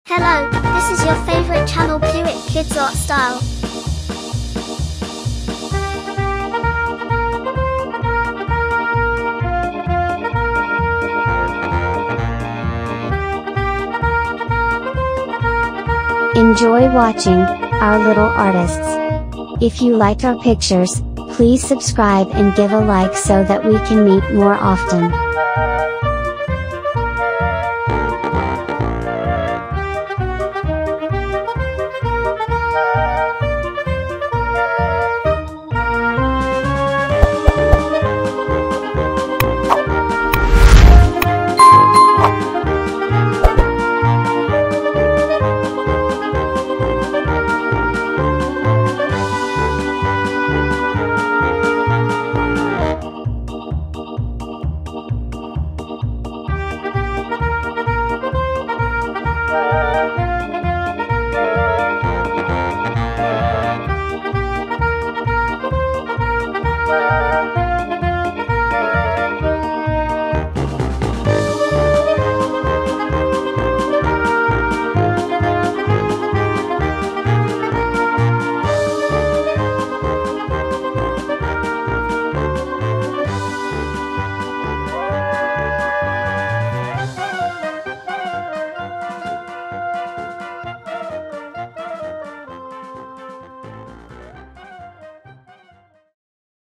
Hello, this is your favorite channel Pewit Kids Art Style. Enjoy watching our little artists. If you like our pictures, please subscribe and give a like so that we can meet more often.